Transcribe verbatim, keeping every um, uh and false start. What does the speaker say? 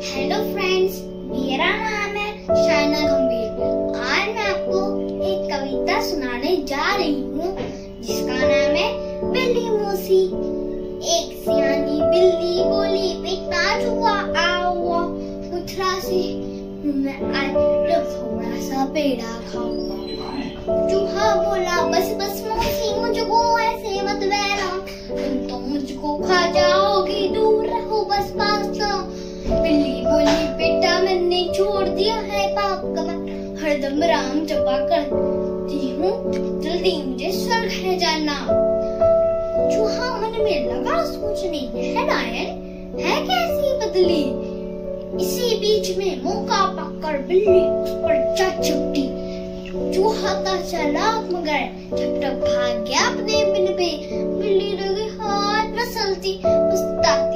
Hello friends, मेरा नाम है शायना गंभीर। आज मैं आपको एक कविता सुनाने जा रही हूँ जिसका नाम है बिल्ली मूसी। एक सियानी बिल्ली बोली, बेटा जुआ आओ, उथरा से मैं आज थोड़ा सा पेड़ा खाऊंगा। चूहा बोला, बस बस मौसी मुझको ऐसे मत बहना, तुम तो मुझको खा जाओगी, दूर रहो बस पास ना। बिल्ली बोली, बेटा मैंने छोड़ दिया है पाप का, हरदम राम जपा करती हूँ, जल्दी मुझे स्वर्ग है जाना। चूहा मन में लगा सोचने, है नायन है कैसी बदली। इसी बीच में मौका पाकर बिल्ली उस पर जा चिपटी। चूहा था चालाक मगर झटपट भाग गया अपने बिल पे। बिल्ली लगी हाथ मसलती,